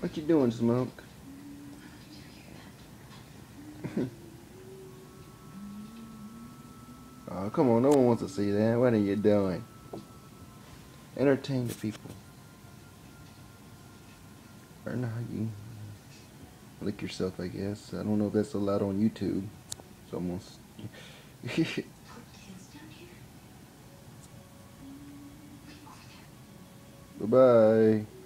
What you doing, Smoke? Oh, come on. No one wants to see that. What are you doing? Entertain the people. Or not, you lick yourself, I guess. I don't know if that's allowed on YouTube. It's almost... Bye-bye.